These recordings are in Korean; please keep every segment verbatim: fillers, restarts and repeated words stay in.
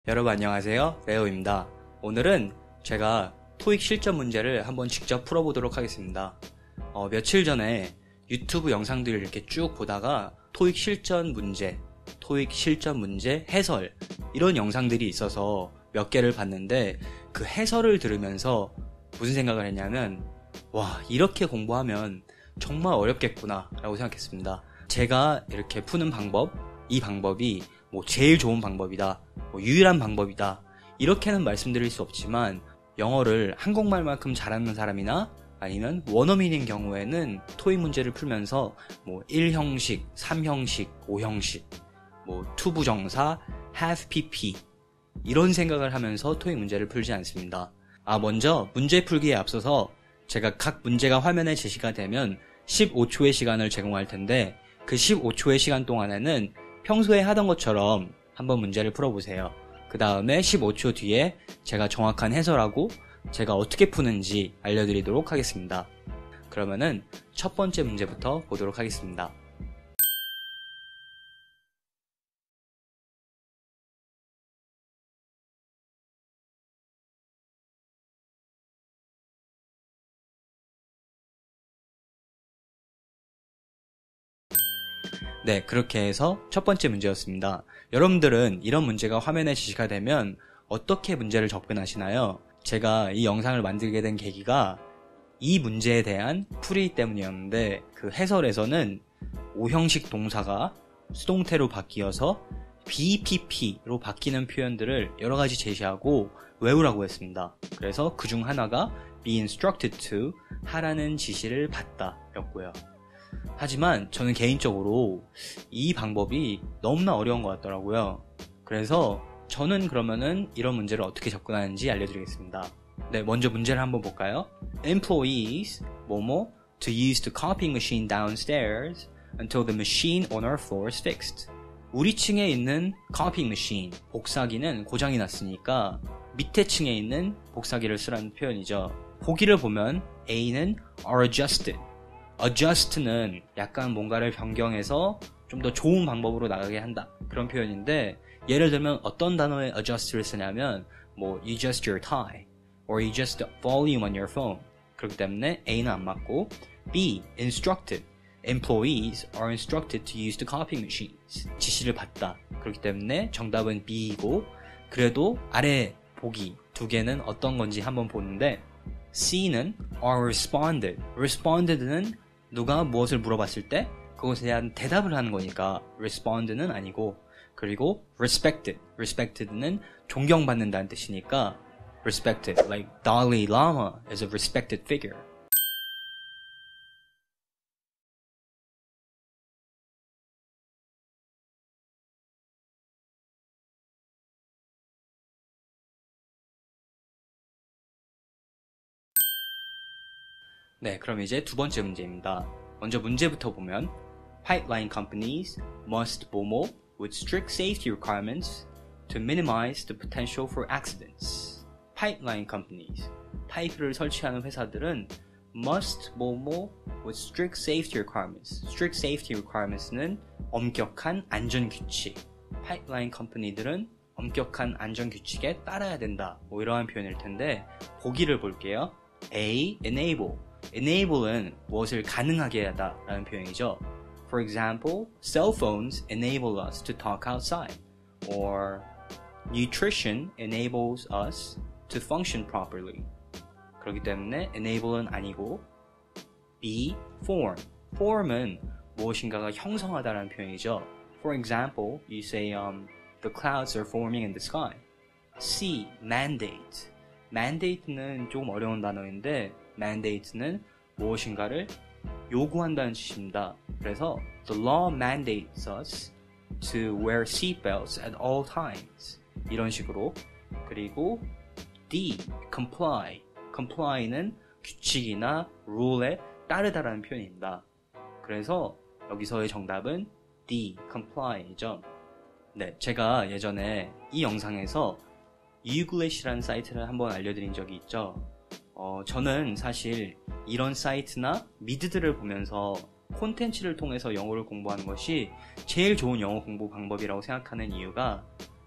여러분 안녕하세요. 레오입니다. 오늘은 제가 토익 실전 문제를 한번 직접 풀어보도록 하겠습니다. 어, 며칠 전에 유튜브 영상들을 이렇게 쭉 보다가 토익 실전 문제, 토익 실전 문제 해설 이런 영상들이 있어서 몇 개를 봤는데 그 해설을 들으면서 무슨 생각을 했냐면 와, 이렇게 공부하면 정말 어렵겠구나 라고 생각했습니다. 제가 이렇게 푸는 방법, 이 방법이 뭐 제일 좋은 방법이다, 뭐 유일한 방법이다 이렇게는 말씀드릴 수 없지만 영어를 한국말만큼 잘하는 사람이나 아니면 원어민인 경우에는 토익 문제를 풀면서 뭐 일 형식, 삼 형식, 오 형식, 뭐 투부정사, have pp 이런 생각을 하면서 토익 문제를 풀지 않습니다. 아, 먼저 문제 풀기에 앞서서 제가 각 문제가 화면에 제시가 되면 십오 초의 시간을 제공할 텐데 그 십오 초의 시간 동안에는 평소에 하던 것처럼 한번 문제를 풀어보세요. 그 다음에 십오 초 뒤에 제가 정확한 해설하고 제가 어떻게 푸는지 알려드리도록 하겠습니다. 그러면은 첫 번째 문제부터 보도록 하겠습니다. 네, 그렇게 해서 첫 번째 문제였습니다. 여러분들은 이런 문제가 화면에 제시가 되면 어떻게 문제를 접근하시나요? 제가 이 영상을 만들게 된 계기가 이 문제에 대한 풀이 때문이었는데 그 해설에서는 오 형식 동사가 수동태로 바뀌어서 비피피로 바뀌는 표현들을 여러 가지 제시하고 외우라고 했습니다. 그래서 그 중 하나가 be instructed to 하라는 지시를 받다 였고요. 하지만 저는 개인적으로 이 방법이 너무나 어려운 것 같더라고요. 그래서 저는 그러면은 이런 문제를 어떻게 접근하는지 알려드리겠습니다. 네, 먼저 문제를 한번 볼까요? Employees, 뭐뭐, to use the copying machine downstairs until the machine on our floor is fixed. 우리 층에 있는 copying machine, 복사기는 고장이 났으니까 밑에 층에 있는 복사기를 쓰라는 표현이죠. 보기를 보면 A는 are adjusted. adjust는 약간 뭔가를 변경해서 좀 더 좋은 방법으로 나가게 한다 그런 표현인데 예를 들면 어떤 단어에 adjust를 쓰냐면 뭐 you adjust your tie or you adjust the volume on your phone. 그렇기 때문에 A는 안 맞고 B, instructed. employees are instructed to use the copying machines. 지시를 받다. 그렇기 때문에 정답은 B이고 그래도 아래 보기 두 개는 어떤 건지 한번 보는데 C는 are responded. responded는 누가 무엇을 물어봤을 때 그것에 대한 대답을 하는 거니까 respond는 아니고 그리고 respected. respected는 존경받는다는 뜻이니까 respected, like Dalai Lama is a respected figure. 네, 그럼 이제 두 번째 문제입니다. 먼저 문제부터 보면 Pipeline companies must 뭐뭐 with strict safety requirements to minimize the potential for accidents. Pipeline companies, 파이프를 설치하는 회사들은 must 뭐뭐 with strict safety requirements. strict safety requirements는 엄격한 안전 규칙. 파이프라인 컴퍼니들은 엄격한 안전 규칙에 따라야 된다. 뭐 이러한 표현일 텐데 보기를 볼게요. A, enable. enable은 무엇을 가능하게 하다 라는 표현이죠. For example, cell phones enable us to talk outside. Or nutrition enables us to function properly. 그렇기 때문에 enable은 아니고 B, form. form은 무엇인가가 형성하다라는 표현이죠. For example, you say um, the clouds are forming in the sky. C, mandate. mandate는 조금 어려운 단어인데 mandate는 무엇인가를 요구한다는 뜻입니다. 그래서 the law mandates us to wear seatbelts at all times. 이런 식으로. 그리고 D, comply. comply는 규칙이나 룰에 따르다라는 표현입니다. 그래서 여기서의 정답은 D, comply이죠. 네, 제가 예전에 이 영상에서 유글렛이라는 사이트를 한번 알려드린 적이 있죠. 어, 저는 사실 이런 사이트나 미드들을 보면서 콘텐츠를 통해서 영어를 공부하는 것이 제일 좋은 영어 공부 방법이라고 생각하는 이유가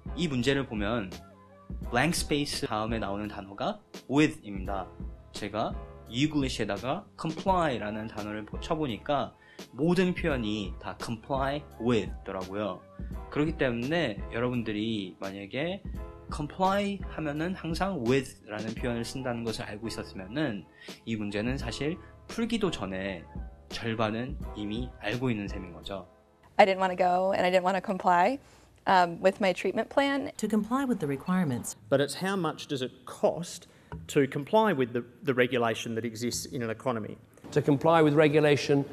이 문제를 보면 blank space 다음에 나오는 단어가 with입니다. 제가 English에다가 comply라는 단어를 쳐보니까 모든 표현이 다 comply with 더라고요. 그렇기 때문에 여러분들이 만약에 comply 하면은 항상 with 라는 표현을 쓴다는 것을 알고 있었으면은 이 문제는 사실 풀기도 전에 절반은 이미 알고 있는 셈인 거죠. I didn't want to go and I didn't want to comply um, with my treatment plan. To comply with the requirements. But it's how much does it cost to comply with the, the regulation that exists in an economy. To comply with regulation.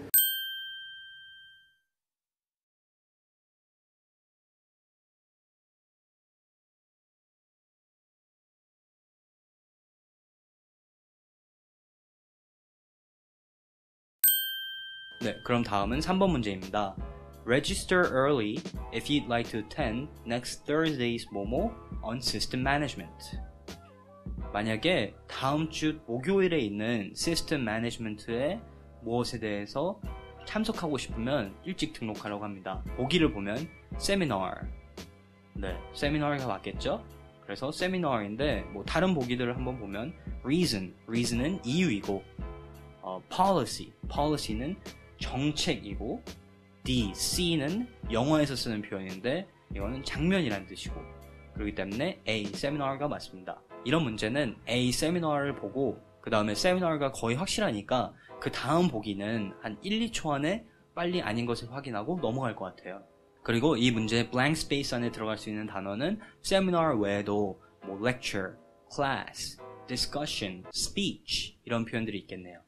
네, 그럼 다음은 삼 번 문제입니다. Register early if you'd like to attend next Thursday's 모모 on System Management. 만약에 다음 주 목요일에 있는 System Management의 무엇에 대해서 참석하고 싶으면 일찍 등록하라고 합니다. 보기를 보면 Seminar. 네, Seminar가 맞겠죠? 그래서 Seminar인데 뭐 다른 보기들을 한번 보면 Reason. Reason은 이유이고 어, Policy. Policy는 정책이고 D, C는 영어에서 쓰는 표현인데 이거는 장면이라는 뜻이고 그렇기 때문에 A, 세미나가 맞습니다. 이런 문제는 A, 세미나를 보고 그 다음에 세미나가 거의 확실하니까 그 다음 보기는 한 일, 이 초 안에 빨리 아닌 것을 확인하고 넘어갈 것 같아요. 그리고 이 문제의 blank space 안에 들어갈 수 있는 단어는 세미나 외에도 뭐 lecture, class, discussion, speech 이런 표현들이 있겠네요.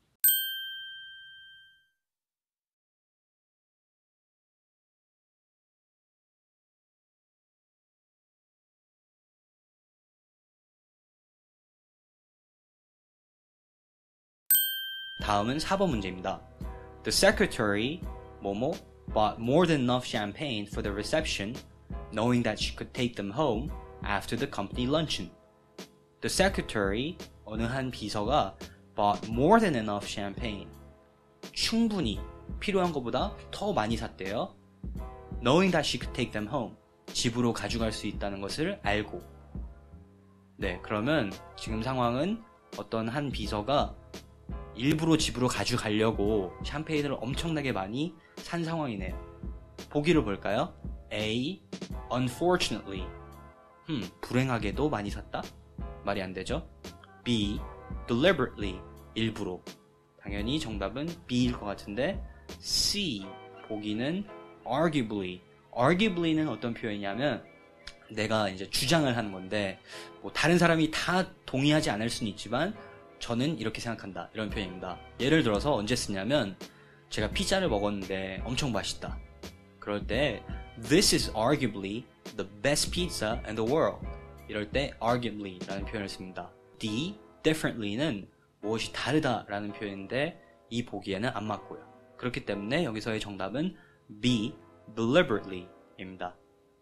다음은 사 번 문제입니다. The secretary, 뭐뭐, bought more than enough champagne for the reception, knowing that she could take them home after the company luncheon. The secretary, 어느 한 비서가 bought more than enough champagne, 충분히 필요한 것보다 더 많이 샀대요. Knowing that she could take them home, 집으로 가져갈 수 있다는 것을 알고. 네, 그러면 지금 상황은 어떤 한 비서가 일부러 집으로 가져가려고 샴페인을 엄청나게 많이 산 상황이네요. 보기를 볼까요? A. Unfortunately. 음, 불행하게도 많이 샀다? 말이 안 되죠? B. Deliberately. 일부러. 당연히 정답은 B일 것 같은데 C. 보기는 Arguably. Arguably는 어떤 표현이냐면 내가 이제 주장을 하는 건데 뭐 다른 사람이 다 동의하지 않을 수는 있지만 저는 이렇게 생각한다 이런 표현입니다. 예를 들어서 언제 쓰냐면 제가 피자를 먹었는데 엄청 맛있다. 그럴 때 This is arguably the best pizza in the world. 이럴 때 arguably 라는 표현을 씁니다. D. Differently는 무엇이 다르다 라는 표현인데 이 보기에는 안 맞고요. 그렇기 때문에 여기서의 정답은 B. Deliberately 입니다.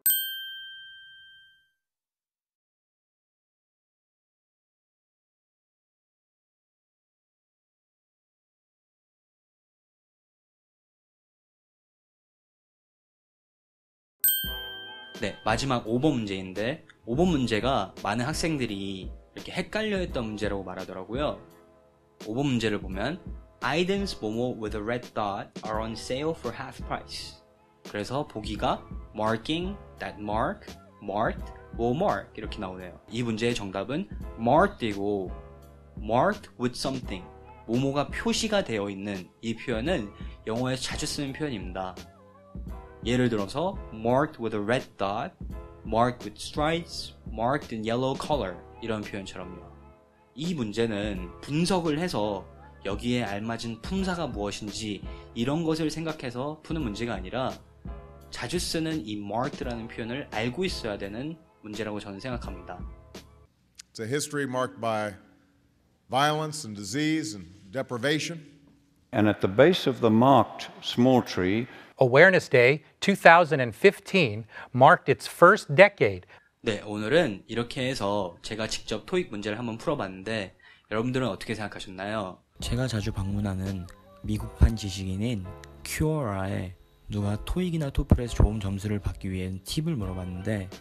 네, 마지막 오 번 문제인데 오 번 문제가 많은 학생들이 이렇게 헷갈려했던 문제라고 말하더라고요. 오 번 문제를 보면 Items 뭐뭐 with a red dot are on sale for half price. 그래서 보기가 marking, that mark, marked, or mark 이렇게 나오네요. 이 문제의 정답은 marked이고 marked with something, 뭐뭐가 표시가 되어 있는 이 표현은 영어에서 자주 쓰는 표현입니다. 예를 들어서 marked with a red dot, marked with stripes, marked in yellow color 이런 표현처럼요. 이 문제는 분석을 해서 여기에 알맞은 품사가 무엇인지 이런 것을 생각해서 푸는 문제가 아니라 자주 쓰는 이 marked라는 표현을 알고 있어야 되는 문제라고 저는 생각합니다. It's a history marked by violence and disease and deprivation. And at the base of the marked small tree, Awareness Day twenty fifteen marked its first decade. 네, 오늘은 이렇게 해서 제가 직접 토익 문제를 한번 풀어봤는데 여러분들은 어떻게 생각하셨나요? 제가 자주 방문하는 미국판 지식인인 큐어라에 누가 토익이나 토플에서 좋은 점수를 받기 위해 팁을 물어봤는데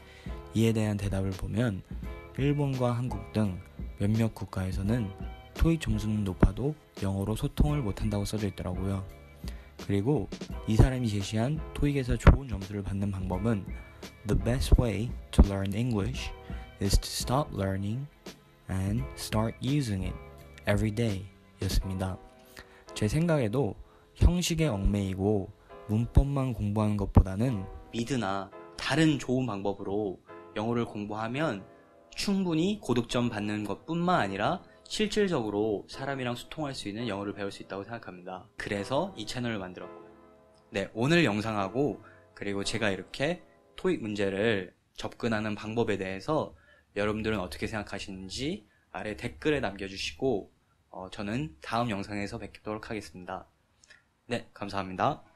이에 대한 대답을 보면 일본과 한국 등 몇몇 국가에서는 토익 점수는 높아도 영어로 소통을 못한다고 써져 있더라고요. 그리고 이 사람이 제시한 토익에서 좋은 점수를 받는 방법은 The best way to learn English is to stop learning and start using it every day 였습니다. 제 생각에도 형식에 얽매이고 문법만 공부하는 것보다는 미드나 다른 좋은 방법으로 영어를 공부하면 충분히 고득점 받는 것뿐만 아니라 실질적으로 사람이랑 소통할 수 있는 영어를 배울 수 있다고 생각합니다. 그래서 이 채널을 만들었고요. 네, 오늘 영상하고 그리고 제가 이렇게 토익 문제를 접근하는 방법에 대해서 여러분들은 어떻게 생각하시는지 아래 댓글에 남겨주시고 어, 저는 다음 영상에서 뵙도록 하겠습니다. 네, 감사합니다.